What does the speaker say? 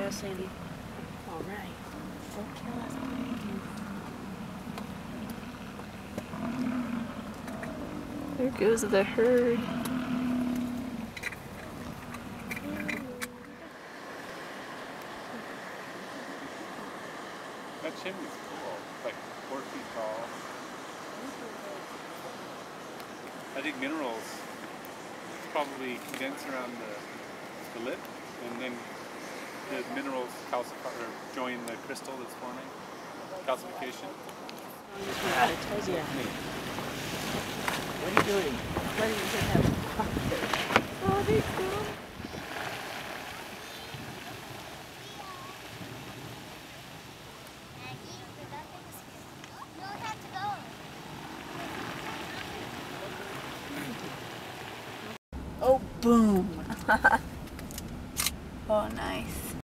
Yeah, Sandy. All right. Don't kill us, please. There goes the herd. That chimney's cool. It's like 4 feet tall. I think minerals probably condense around the lip, and then the minerals calcify or join the crystal that's forming. Calcification. Yeah. What are you doing? Letting you have fun. Oh, they cool. Oh, boom. Oh, nice.